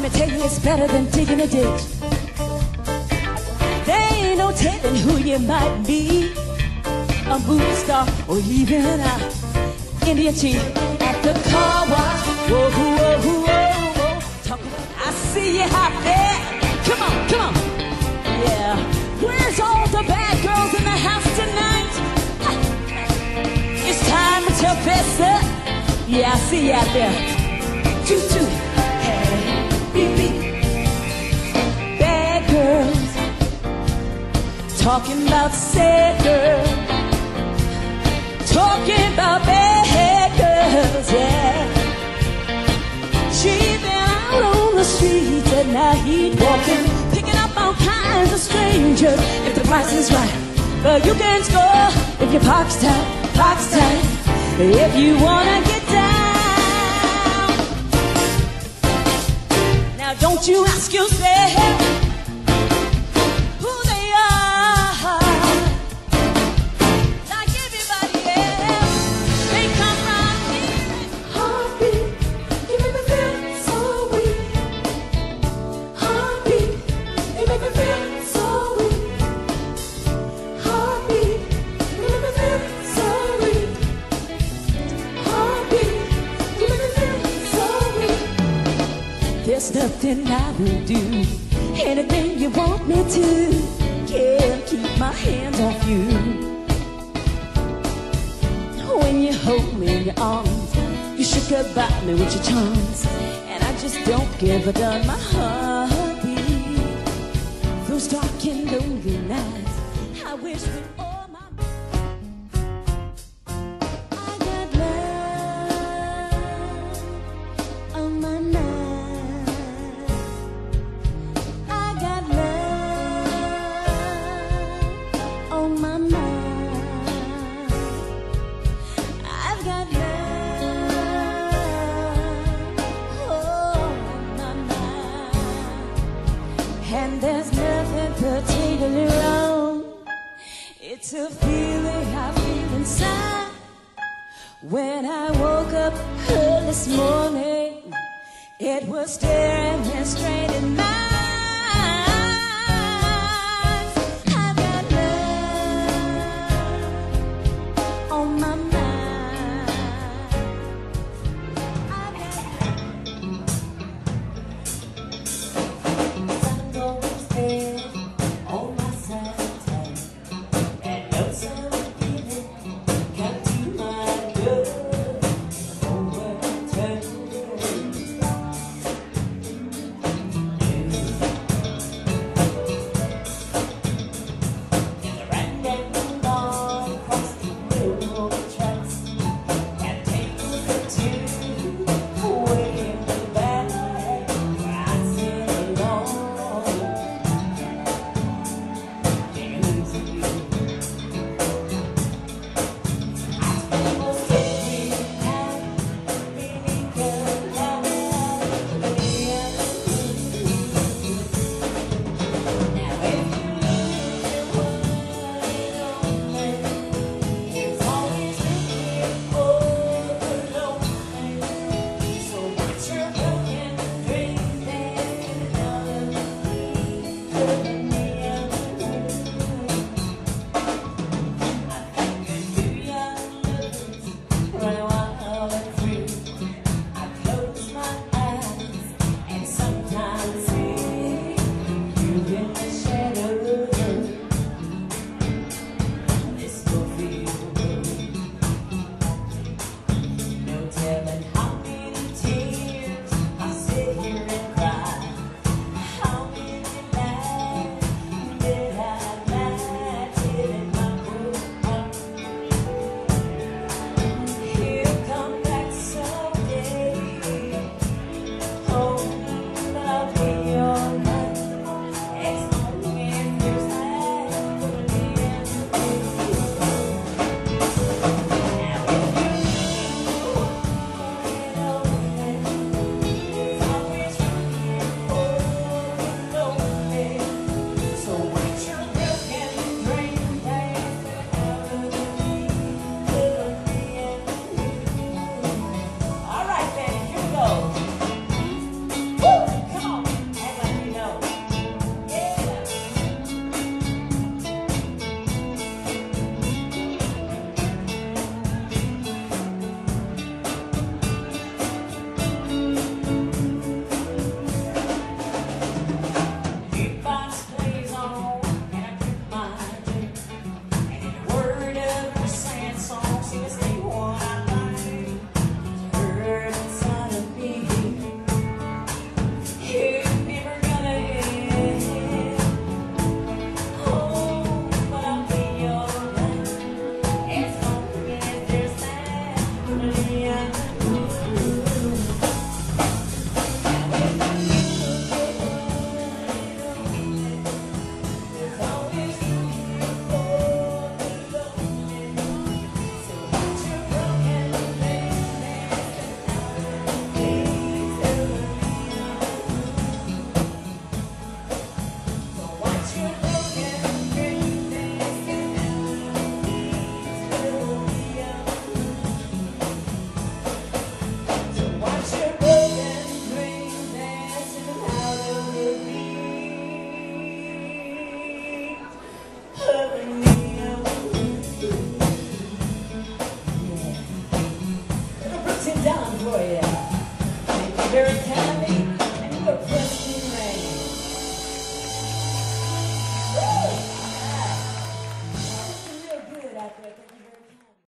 tell you it's better than digging a ditch. There ain't no telling who you might be, a movie star or even an Indian chief at the car wash. Whoa, whoa, whoa, whoa. Talk about, I see you out there. Come on, come on. Yeah. Where's all the bad girls in the house tonight? It's time to tell fess up. Yeah, I see you out there. Choo choo. Hey, beep beep. Bad girls talking about sad girls, talking about bad girls, yeah. She's been out on the streets at night, walking, picking up all kinds of strangers. If the price is right, but you can score if your pocket's tight, pocket's tight. If you wanna get down, now don't you ask yourself who they are. Like everybody else, they come round here. Heartbeat, you make me feel so weak. Heartbeat, you make me feel so weak. Heartbeat, you make me feel so weak. Heartbeat, you make me feel so weak. There's nothing I will do, anything you want me to. Can't keep my hands off you. When you hold me in your arms, you should goodbye me with your charms, and I just don't give a darn. My heartbeat, those dark and lonely nights, I wish with all my I got love on my mind. I got love on my mind. I've got love on my mind. And there's nothing particularly wrong. It's a feeling I feel inside. When I woke up early this morning, it was staring me straight in my